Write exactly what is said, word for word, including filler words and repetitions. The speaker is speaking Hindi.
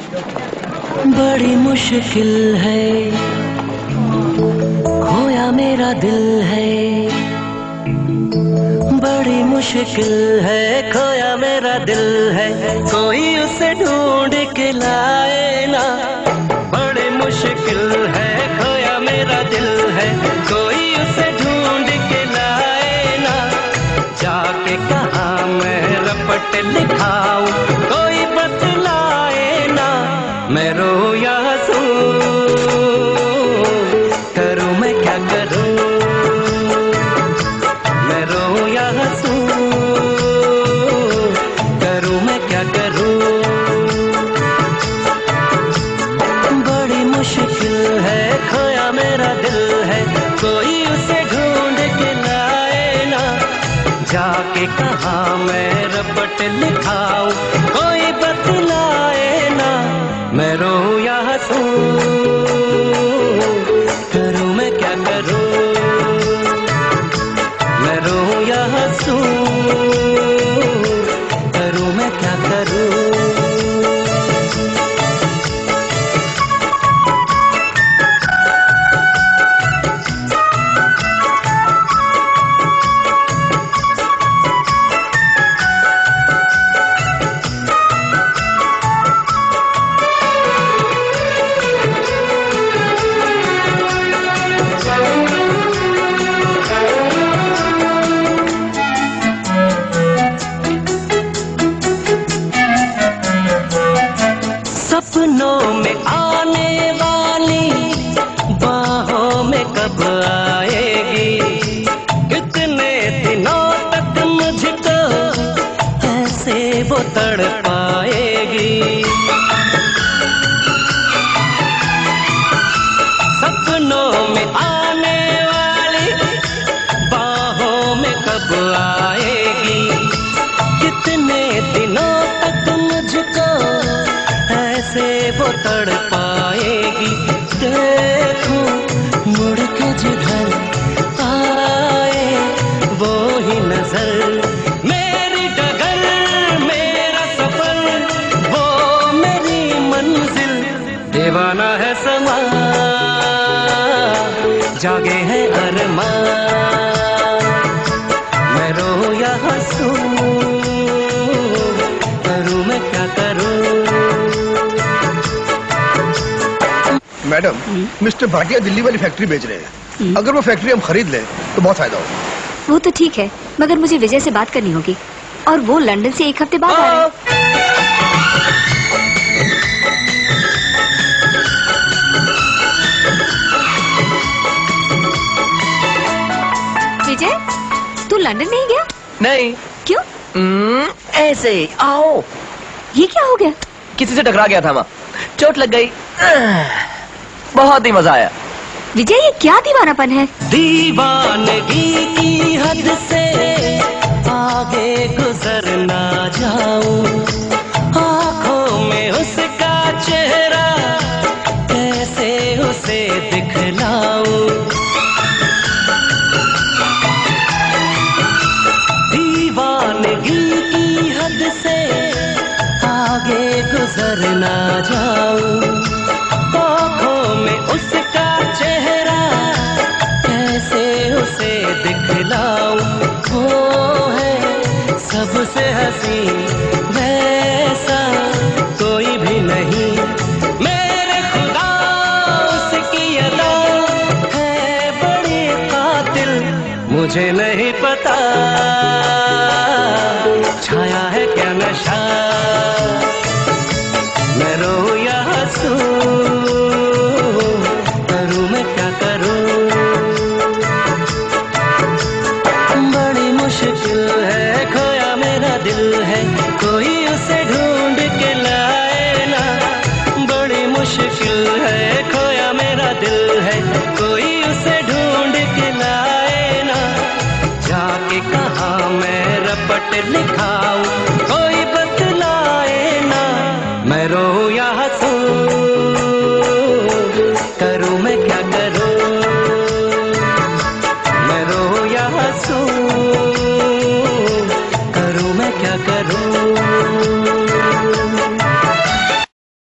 बड़ी मुश्किल है, खोया मेरा दिल है। बड़ी मुश्किल है, खोया मेरा दिल है। कोई उसे ढूंढ के लाए ना। बड़ी मुश्किल है, खोया मेरा दिल है। कोई उसे ढूंढ के लाए ना। जाके कहाँ मैं रपट लिखाऊं, कोई बतलाए ना। मैं रो या हंसूं, करूं मैं क्या करूं। मैं रो या हंसूं, करूं मैं क्या करूं। बड़ी मुश्किल है, खोया मेरा दिल है। कोई उसे ढूंढ के लाए ना। जाके कहाँ मैं रपट लिखाऊं, कोई बतलाए ना। मैं रो या हंसूं, करूं मैं क्या करूं। मैं रो या हंसूं, करूं मैं क्या करूं। सपनों में आने वाली बाहों में कब आएगी। कितने दिनों तक मुझको ऐसे वो तड़पाएगी। सपनों में आने वाली बाहों में कब आएगी। कितने दिनों तक मुझको ऐसे वो तड़पाएगी। देखूं मुड़ के जिधर आए वो ही नजर। मेरी डगर मेरा सफर, वो मेरी मंजिल। दीवाना है समा, जागे है अरमान। मैं रो या हंसूं, करूं मैं क्या करूं। मैडम, मिस्टर भाटिया दिल्ली वाली फैक्ट्री बेच रहे हैं। अगर वो फैक्ट्री हम खरीद लें तो बहुत फायदा होगा। वो तो ठीक है, मगर मुझे विजय से बात करनी होगी और वो लंदन से एक हफ्ते बाद आ रहे हैं। विजय, तू लंदन नहीं गया? नहीं। क्यों? mm, ऐसे ही। आओ। ये क्या हो गया? किसी से टकरा गया था वहाँ, चोट लग गई। बहुत ही मजा आया। विजय, ये क्या दीवानापन है? दीवानगी की हद से आगे गुजर ना जाऊं। आंखों में उसका चेहरा कैसे उसे दिखलाऊं। दीवानगी की हद से आगे गुजर ना जाऊं। आँखों में उसका चेहरा कैसे उसे दिखलाऊं। वो है सबसे हंसी, वैसा कोई भी नहीं। मेरे खुदा उसकी अदा है बड़ी कातिल। मुझे नहीं पता छाया है क्या नशा। मैं रो या हंसूं, करूं मैं क्या करूं। बड़ी मुश्किल है, खोया मेरा दिल है। कोई उसे ढूंढ के लाए ना। बड़ी मुश्किल है, खोया मेरा दिल है। कोई उसे ढूंढ के लाए ना। जाके कहाँ मैं रपट लिखाऊं, कोई बतलाए ना। मैं रो या